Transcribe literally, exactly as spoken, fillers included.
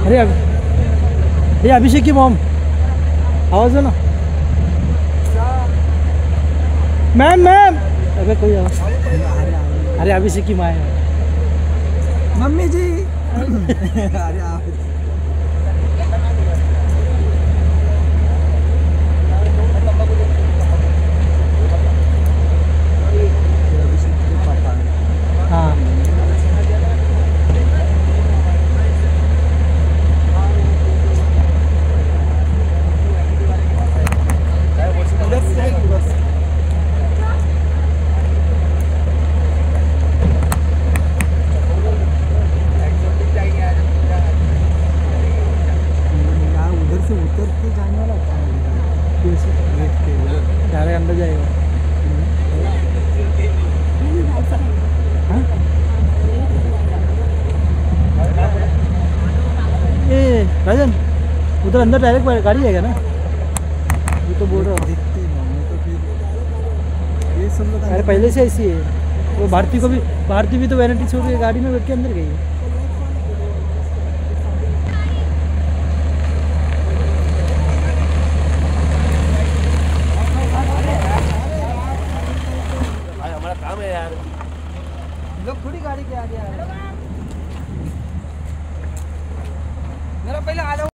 अरे ये अभिषेक की मॉम, आवाज़ दो ना। मैम मैम, अबे कोई आवाज़। अरे अभिषेक की माँ है। मम्मी जी। अरे हाँ उधर से उतर के जाने वाला डायरेक्ट अंदर जाएगा। हाँ? ए राजन, उधर अंदर डायरेक्ट गाड़ी जाएगा ना, ये तो बोल रहा हूँ। देखते हैं तो फिर ये सब लोग अरे पहले से ऐसी है। वो भारती को भी, भारती भी तो वैनिटी छोड़ के गाड़ी में बैठ के अंदर गई है। हमारा काम है यार, लोग थोड़ी गाड़ी के आगे आ रहे हैं। मेरा पहले आ जाओ।